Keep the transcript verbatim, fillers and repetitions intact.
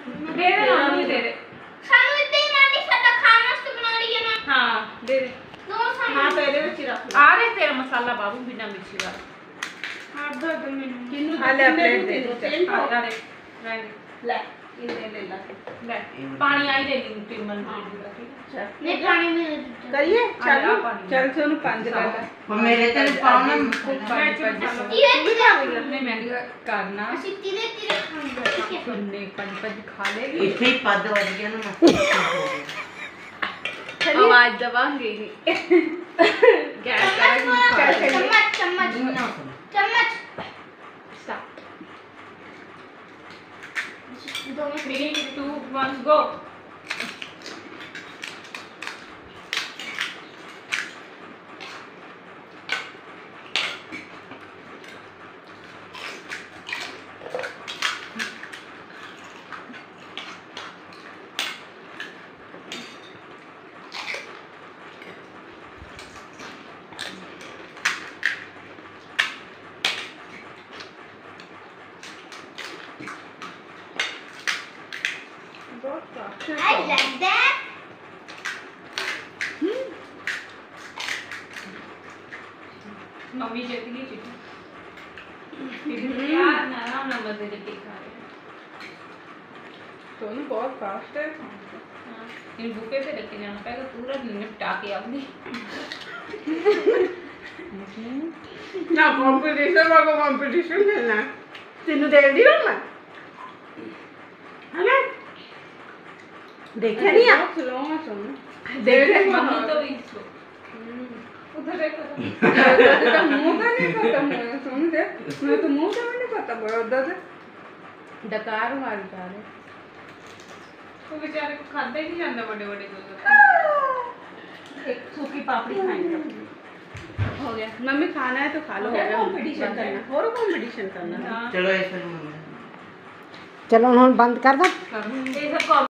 दे दे ना मुझे दे दे ਸਾਨੂੰ ਇੱਥੇ ਹੀ ਮਾਟੀ ਸਾਡਾ ਖਾਣ ਵਾਸਤੇ ਬਣਾ ਰਹੀ ਹੈ ਨਾ हाँ दे दे ਦੋ ਸਾਨੂੰ ਹਾਂ ਪਹਿਲੇ ਵਿੱਚ ਹੀ ਰੱਖ ਲੈ आ रहे तेरा मसाला बाबू बिना मिर्ची वाला ਆਦਰ ਦੇ ਮੈਨੂੰ ਕਿੰਨੂੰ ਆ ਲੈ ਪਲੇਟ ਦੇ ਦੋ ਤੇਲ आ ਪਾਓ रहे रहेंगे ਲੈ ਇਹਨੇ ਲੈ ਲਾ ले पानी आई दे दी टिमन ਅੱਛਾ ਨਹੀਂ ਪਾਣੀ ਮੇਰੇ ਦਿੱਤਾ ਕਰੀਏ ਆ ਚੱਲ ਜਾ ਪਾਣੀ। ਚੱਲ ਸੋਨੂੰ ਪੰਜ ਲੈ ਲੈ ਹੁਣ ਮੇਰੇ ਤੇ ਪਾਉਣਾ मैं चुप ਧੀਰੇ ਧੀਰੇ नहीं मैं करना ਅਸੀਂ ਧੀਰੇ ਧੀਰੇ ਖਾਂਦੇ ਠੀਕ ਹੈ सुनने पंच पंच खा लेगी ਇੱਥੇ ਹੀ ਪੱਦ ਵੱਜ ਗਿਆ ਨਾ ਮੈਂ आवाज दबाएंगे गैस करेंगे चम्मच चम्मच ਨਾ चम्मच स्टार्ट दो में three two one go I like that mummy जीत गई चिट्ठी यार ना आराम ना बदले चिट्ठी खा रहे हैं ਸੋਨੂੰ ਬਹੁਤ ਫਾਸਟ ਹੈ हाँ, इन बुके पे रख के जाना पड़ेगा पूरा निपटा के अपनी ਨਾ ਕੰਪੀਟੀਸ਼ਨ ਵਾਲਾ ਕੰਪੀਟੀਸ਼ਨ खेलना ਤੈਨੂੰ ਦੇ ਦੀ ਨਾ ਹਨਾ ਦੇਖਿਆ ਨਹੀਂ ਆ ਸਲੋ ਮੈਂ ਸੁਣ ਦੇਖਿਆ मम्मी तो इसको उधर देखो ਤਾਂ ਮੂੰਹ ਤਾਂ ਨਹੀਂ ਪਤਾ ਮੈਂ ਸੁਣ ਦੇ ਮੈਂ ਤਾਂ ਮੂੰਹ ਤਾਂ ਨਹੀਂ ਪਤਾ ਬੜਾ ਉਦਾਂ ਤੇ ਡਕਾਰ ਮਾਰ ਜਾ ਰਹੇ तो बेचारे को खाता ही नहीं जाता बड़े बड़े दूध एक सूखी पापड़ी खाएंगे हो गया मम्मी खाना है तो खा लो कंपटीशन करना और कंपटीशन करना हाँ ਚਲੋ ਇਸ ਨੂੰ चलो हम बंद कर दो ये सब